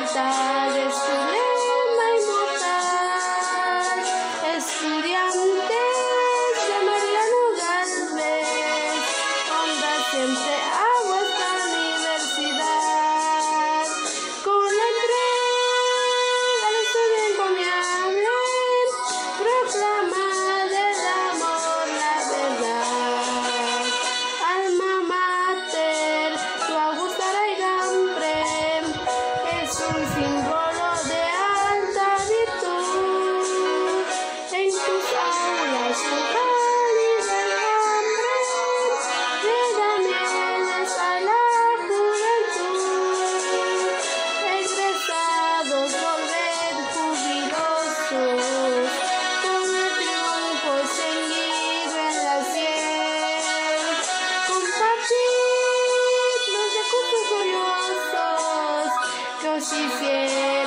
lealtad es su lema inmortal. Estudiantes de Mariano Gálvez, honra siempre a vuestra universidad. Con la entrega al estudio encomiable, proclamad el amor, la verdad. Alma mater, tu Augusta Raigambre, es un símbolo de alta virtud. En tus aulas con cálida hambre, llega mieles a la juventud. Egresados, volved jubilosos, con el triunfo ceñido en la sien. Compartid los recursos gloriosos que os hicieron